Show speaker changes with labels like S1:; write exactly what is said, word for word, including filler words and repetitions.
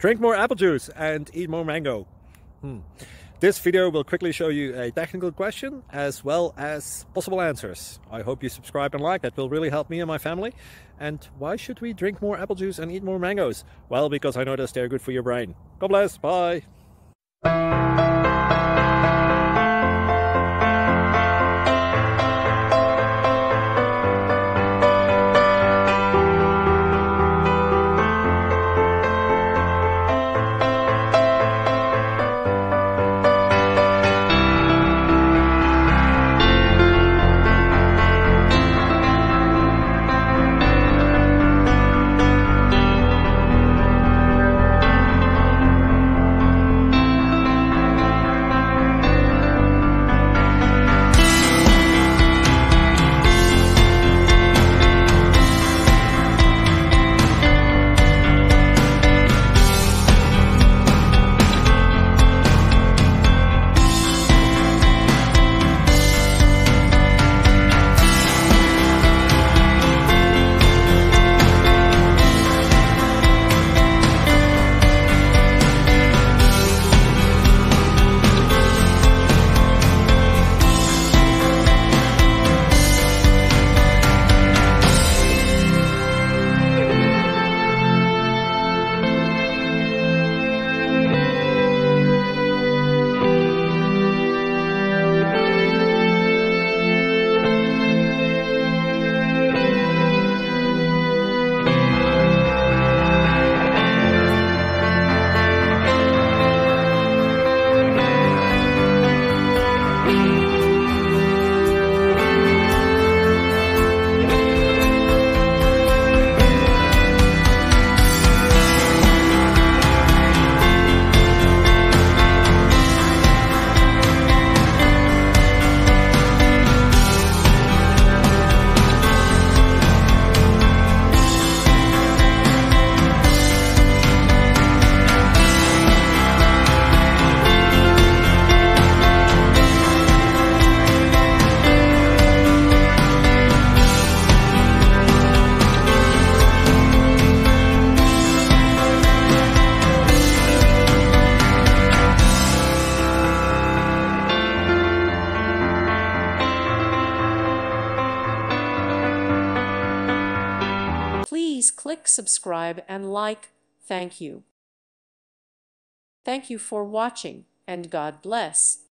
S1: Drink more apple juice and eat more mango. Hmm. This video will quickly show you a technical question as well as possible answers. I hope you subscribe and like, that will really help me and my family. And why should we drink more apple juice and eat more mangoes? Well, because I noticed they're good for your brain. God bless, bye!
S2: Please click subscribe and like. Thank you. Thank you for watching, and God bless.